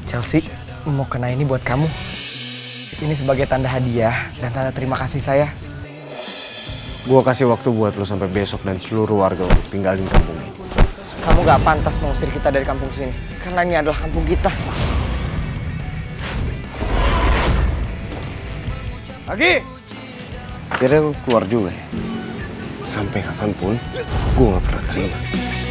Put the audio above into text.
Chelsea, mau kena ini buat kamu. Ini sebagai tanda hadiah dan tanda terima kasih saya. Gua kasih waktu buat lo sampai besok dan seluruh warga untuk tinggalin kampung ini. Kamu gak pantas mengusir kita dari kampung sini, karena ini adalah kampung kita. Agi! Akhirnya lo keluar juga ya? Sampai kapanpun, gue gak pernah terima.